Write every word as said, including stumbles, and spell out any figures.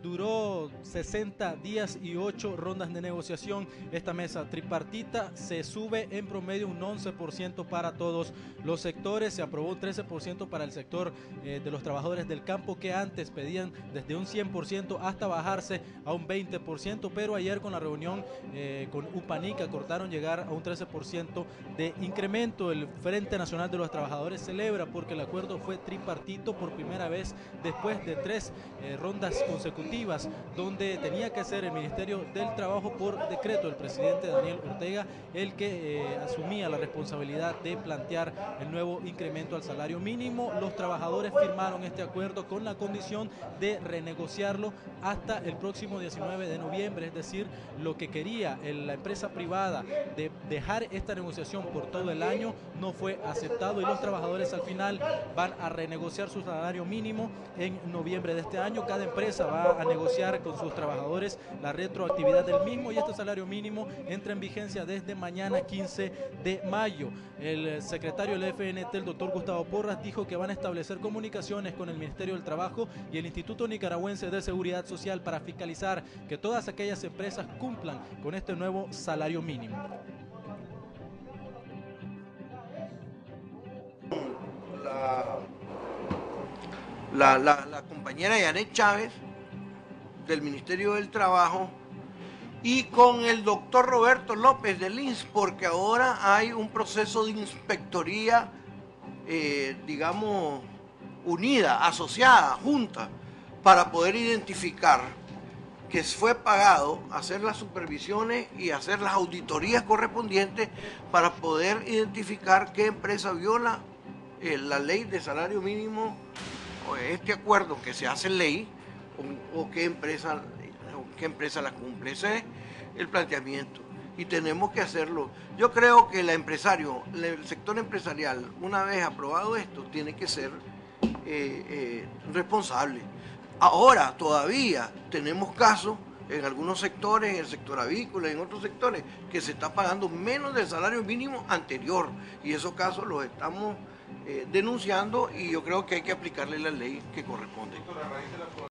Duró sesenta días y ocho rondas de negociación. Esta mesa tripartita se sube en promedio un once por ciento para todos los sectores. Se aprobó un trece por ciento para el sector eh, de los trabajadores del campo, que antes pedían desde un cien por ciento hasta bajarse a un veinte por ciento, pero ayer con la reunión eh, con UPANIC acordaron llegar a un trece por ciento de incremento. El Frente Nacional de los Trabajadores celebra porque el acuerdo fue tripartito por primera vez después de tres eh, rondas consecutivas, donde tenía que ser el Ministerio del Trabajo por decreto del presidente Daniel Ortega el que eh, asumía la responsabilidad de plantear el nuevo incremento al salario mínimo. Los trabajadores firmaron este acuerdo con la condición de renegociarlo hasta el próximo diecinueve de noviembre, es decir, lo que quería la empresa privada de dejar esta negociación por todo el año no fue aceptado, y los trabajadores al final van a renegociar su salario mínimo en noviembre de este año. Cada empresa va a negociar con sus trabajadores la retroactividad del mismo, y este salario mínimo entra en vigencia desde mañana quince de mayo. El secretario del F N T, el doctor Gustavo Porras, dijo que van a establecer comunicaciones con el Ministerio del Trabajo y el Instituto Nicaragüense de Seguridad Social para fiscalizar que todas aquellas empresas cumplan con este nuevo salario mínimo. La, la, la, la compañera Yanet Chávez del Ministerio del Trabajo y con el doctor Roberto López del I N S S, porque ahora hay un proceso de inspectoría, eh, digamos, unida, asociada, junta, para poder identificar que fue pagado, hacer las supervisiones y hacer las auditorías correspondientes para poder identificar qué empresa viola eh, la ley de salario mínimo, o este acuerdo que se hace ley, o, o qué empresa, o qué empresa la cumple. Ese es el planteamiento y tenemos que hacerlo. Yo creo que el empresario, el sector empresarial, una vez aprobado esto, tiene que ser eh, eh, responsable. Ahora todavía tenemos casos en algunos sectores, en el sector avícola y en otros sectores, que se está pagando menos del salario mínimo anterior, y esos casos los estamos eh, denunciando, y yo creo que hay que aplicarle la ley que corresponde.